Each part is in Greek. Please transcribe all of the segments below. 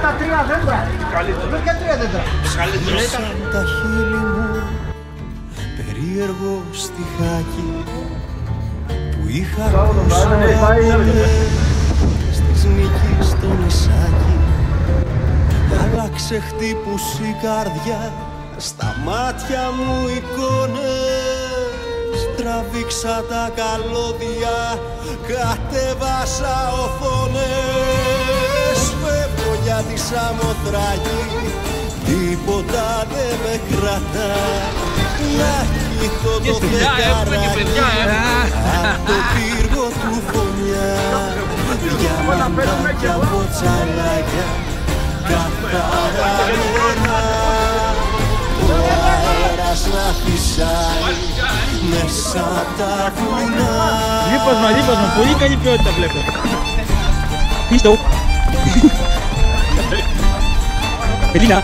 τα 3 δέντρα. Καλύτερο. Και 3 δέντρα. Καλύτερο. Τα χείλη μου περίεργο στιχάκι που είχα ακούσει στις νίκης στο νησάκι. Άλλαξε χτύπουσε η καρδιά, στα μάτια μου εικόνες. Τραβήξα τα καλώδια, κατέβασα οθόνες. Φεύγω για τη Σαμοθράκη, τίποτα δεν με κρατά. Να κοιτώ το φεγγαράκι απ' το πύργο του φωνιά. Διαμαντάκια από τσαλάκια, καθαρά νερά. Ο αέρας να φυσάει μέσα τα βουνά. Λίπασμα, πολύ καλή ποιότητα βλέπω. Πίστο. Ελίνα.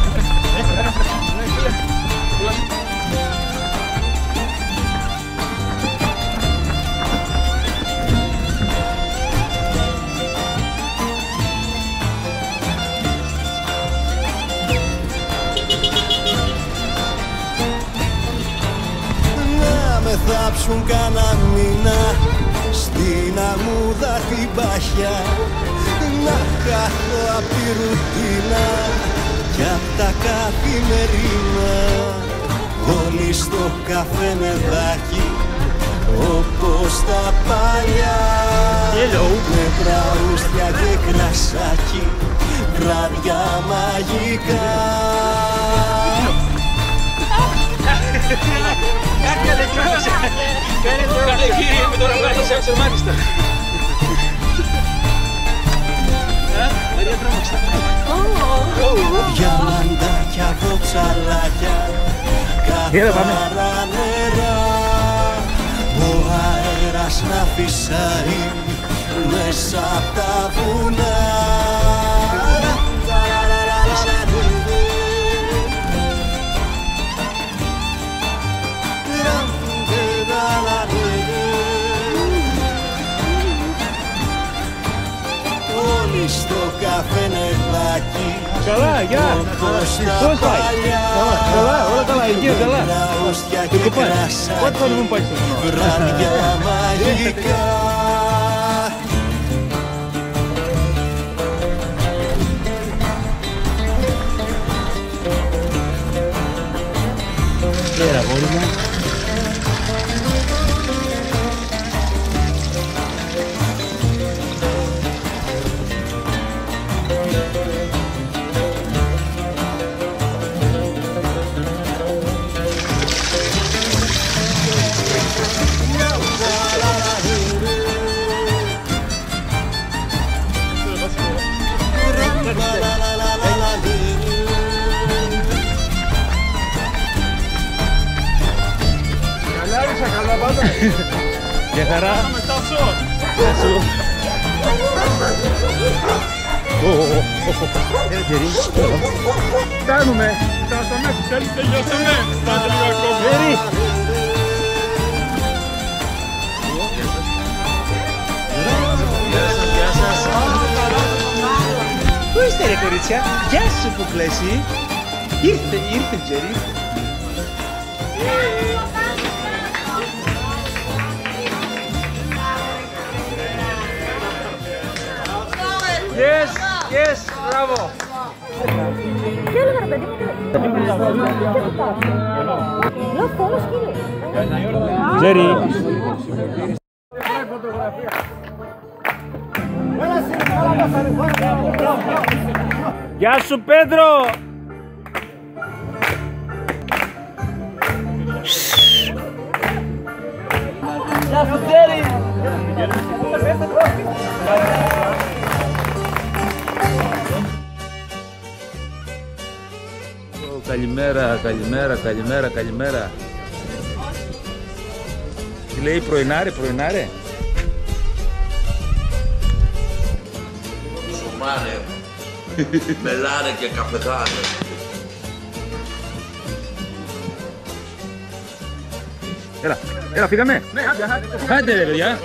Θάψουν κάνα μήνα στην αμμούδα την παχιά. Να χάθω απ' τη ρουτίνα κι απ' τα καθημερινά. Όλοι στο καφενεδάκι όπως τα παλιά. Με τραούστια και κρασάκι, βράδια μαγικά. Κάνε κύριε με το ραβάκι σε μάλιστα. Μαρία τρόμαξα. Διαμαντάκια από τσαλάκια, καθαρά νερά. Ο αέρας να φυσάει μέσα απ' τα βουνά. Όλοι στο καφενεδάκι. Καλά, γεια! Πώς πάει? Καλά, όλα καλά, εκεί είναι καλά. Και πάει. Πότε θα μου πάει στο βουνό? Βράδια μαγικά. Πέρα, αγόρι μου. Για χαρά. Γεια σου. Φτάνουμε. Φτάσαμε, τελειώσαμε. Πάτε λίγο ακόμα. Γεια σας. Πού είστε ρε κορίτσια? Γεια σου που πλέσει. Ήρθε Τζέρι. Yes, μπράβο. Τι έλεγα ρε παιδί μου? Λέω θέλω σκύλι. Τζέρι. Γεια σου Πέντρο. Γεια σου Τζέρι. Καλημέρα, καλημέρα, καλημέρα, καλημέρα. Τι λέει πρωινάρε, πρωινάρε? Σομάρε, μελάρε και καφεδάρε. Έλα, φύγαμε. Άντε ρε παιδιά.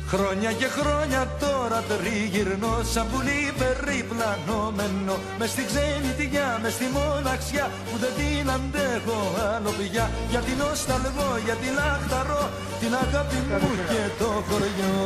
Χρόνια και χρόνια τώρα τριγυρνώ σαν πουλί περιπλανόμενο μες στη ξενιτιά, μες στη μοναξιά που δεν την αντέχω άλλο πια. Γιατί νοσταλγώ, γιατί λαχταρώ την αγάπη μου και το χωριό.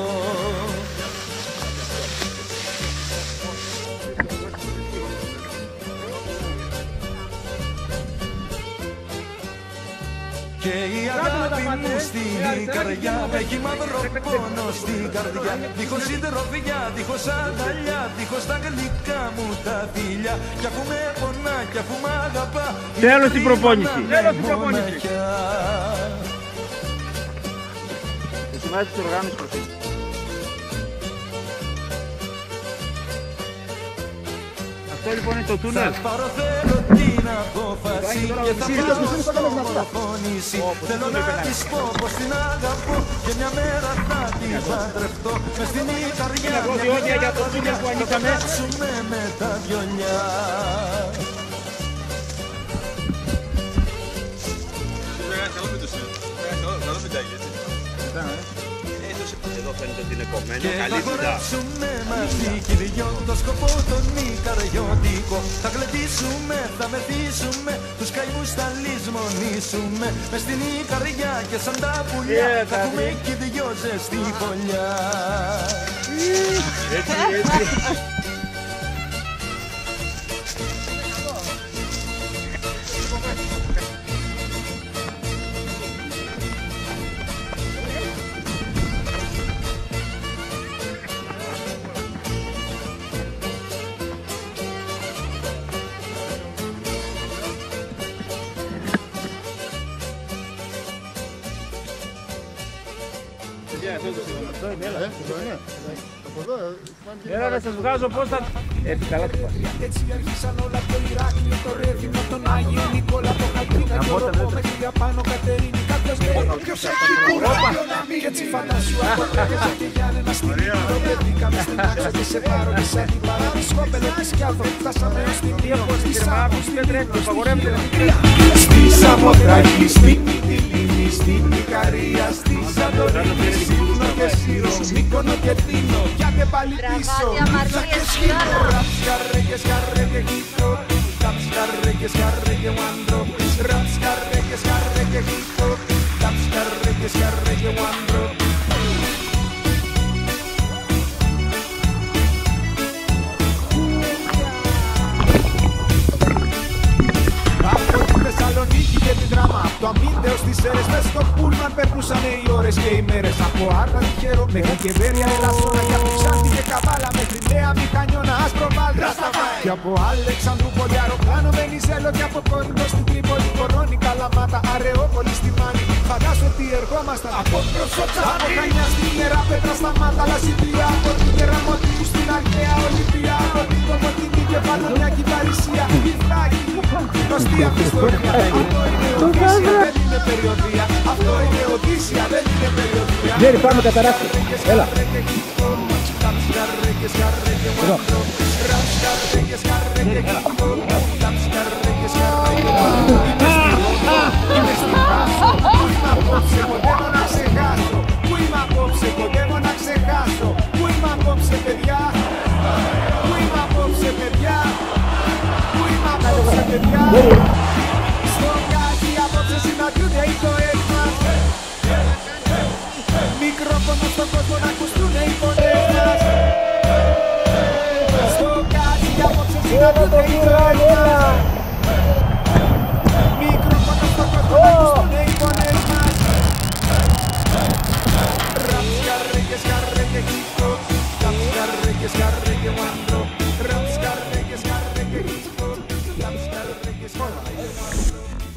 Και η αγάπη μου στην καρδιά έχει μαύρο πόνο στην καρδιά. Δίχως συντροφιά, δίχως αγκαλιά, δίχως τα γλυκά μου τα φιλιά. Κι αφού με πονά, κι αφού μ' αγαπά, τέλος την προπόνηση. Τέλος την προπόνηση. Ετοιμάζεις τις οργάνωσες προσοχή. Αυτό λοιπόν είναι το τούνελ. Θα πάρω θέλω την απόφαση και θα πάω στο μορφωνήσει. Θέλω να της πω πως την αγαπώ και μια μέρα θα την παντρευτώ. Μες στην Ιταλία μια καρδιά θα κάτσουμε με τα βιολιά. Εδώ φαίνεται ότι είναι κομμένο, και καλή θα δουλειά. χορέψουμε μαζί κι οι δυο το σκοπό τον ικαριωτικό. Θα γλεντήσουμε, θα μεθύσουμε, τους καημούς θα λησμονήσουμε. Μες στην Ικαριά και σαν τα πουλιά θα έχουμε κι οι δυο ζεστή φωλιά. Έλα να σας βγάζω πώς θα... Έτσι καλά το πας. Έτσι άρχισαν όλα το Ηράκλειο, το Ρεύμα, τον Άγιο Νικόλα, το Χαλκίνα και Ροπό, μέχρι για πάνω Κατερίνη. Κάποιος λέει ποιος έχει κουράγιο να μην, έτσι φαντάσου από τρέχες και Γιάννενα στην Ήπειρο. Βρεθήκαμε στην άξο και σε πάρω και σαν την παράδεισο πελέτη σκιάθο. Φτάσαμε ως την Ήπειρο, στη στη Σαμοθράκη, στην Μυτιλίνη, στην Ικαρία, στη Σαντορίνη, Σύμνο και Σύρο, Μύκονο και Τίνο, πιάτε πάλι πίσω. Ήρθα και σχήνω, ραψ καρέγες, καρέγε χιτό, ραψ καρέγες, καρέγε βάντρο, ραψ καρέγες, καρέγε χιτό, ραψ καρέγες, καρέγε βάντρο. Θεσσαλονίκη και την Δράμα, από το Αμύντεο στις Σέρες, μες στο πούλμαν περνούσαν οι ώρες και οι μέρες. Από Άρτα τυχερό μέχρι και Βέρεια, Ελασσόνα, για Ξάντη και Καβάλα, μέχρι Νέα Μηχανιώνα, Άσπρο Βάλτρα, και από Αλεξανδρούπολη, αεροπλάνο, Βενιζέλο, και από Κόρινθο στην Τρίπολη, Κορώνη, Καλαμάτα, Αρεόπολη, στη Μάνη. Φαντάσου ότι ερχόμασταν από Προσώτσα, από Χανιά στην Ιερά Πέτρα, στα Μάτα, Λασιβρία, από την Κεραμωτίου στην Αγγλία, Ολυμπία, από την Κομωτινή και Παλωνιά, Κυπαρισία, η Φράγη, γνωστή αυτή ιστορία. Αυτό είναι Οδύσσια, δεν είναι περιοδία. Αυτό είναι Οδύσσια, δεν είναι περιοδία. Νέρη, πάμε καταράκτη. Έλα. Πού είμαι απόψε, κοντεύω να ξεχάσω. Πού είμαι απόψε, παιδιά. Πού είμαι απόψε, παιδιά. Πού είμαι απόψε, παιδιά. Στο κάτι απόψε συναντιούνται οι ζωές μας. Μικρόφωνο στον κόσμο να ακουστούν οι φωνές μας. Στο κάτι απόψε συναντιούνται οι ζωές μας. Μικρόφωνο στον κόσμο να ακουστούν οι φωνές μας. Ραψ καρέγες, καρέγε χιτό, ραψ καρέγες, καρέγε βάντρο, ραψ καρέγες, καρέγε χιτό, ραψ καρέγες, καρέγε βάντρο.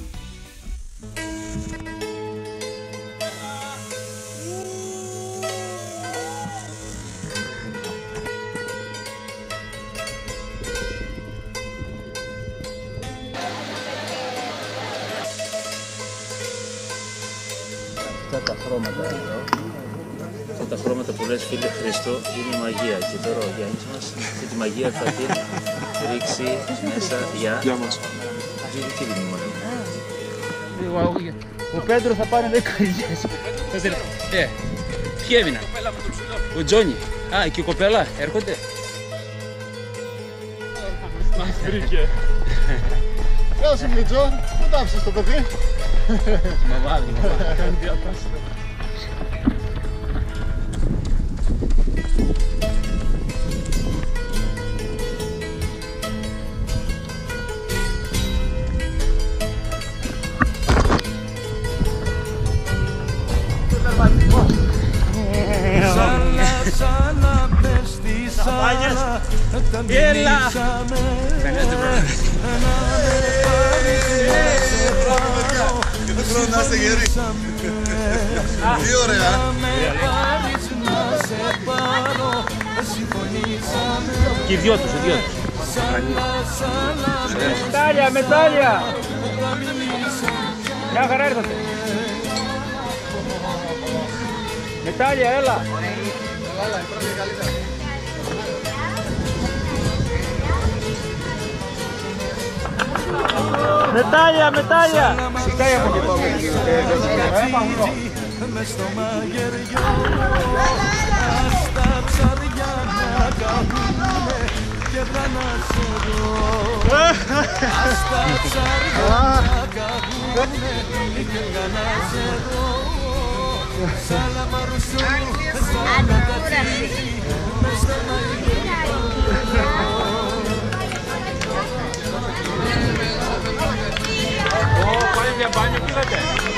Αυτά τα χρώματα εδώ, αυτά τα χρώματα που λες φίλε Χριστό είναι η μαγεία και τώρα ο Γιάννης μας και τη μαγεία θα την ρίξει μέσα για μας. Τι είναι η μαγεία. Ο Πέντρο θα πάρει 10 ηλιές. Ποιοι έμειναν? Ο Τζόνι. Α, και η κοπέλα έρχονται. Μας βρήκε. Γεια σου Μιτζό, πού τα άφησες το παιδί? Μαμάδι. Κάνει διατάσεις. Έλα! Και του χρόνου να είστε γεροί. Τι ωραία. Και οι δυο τους, οι δυο τους. Μετάλλια, μετάλλια! Μια χαρά ήρθατε. Μετάλλια, έλα. Μετάλλια, μετάλλια! Φυσικά έχω και το μες στο μαγειριό, στα ψαριά να καθούνε και θα να σε δω. Στα ψαριά να καθούνε και θα να σε δω. Σάλα μαρουσού, σάλα κατσίκια, μες στο μαγειριό. Πάλι για μπάνιο τι λέτε?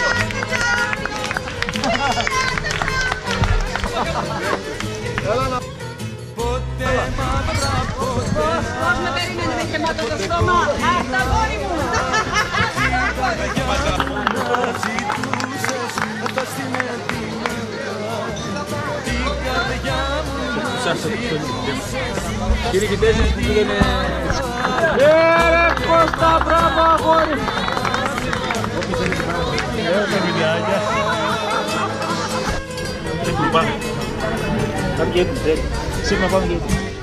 Ποτέ μάτρα, ποτέ. Πώς με περίμενε με γεμάτο το στόμα? Αυτά γόρι μου! Να ζητούσες τα συναιτημένα, την καρδιά μου να ζητούσες. Κύριε και τέσσερις που πήγαινε... Ρε Κώστα, μπράβο αγόρι! Πάμε. Πάμε και έτοιμοι, σίγουρα πάμε και έτοιμοι.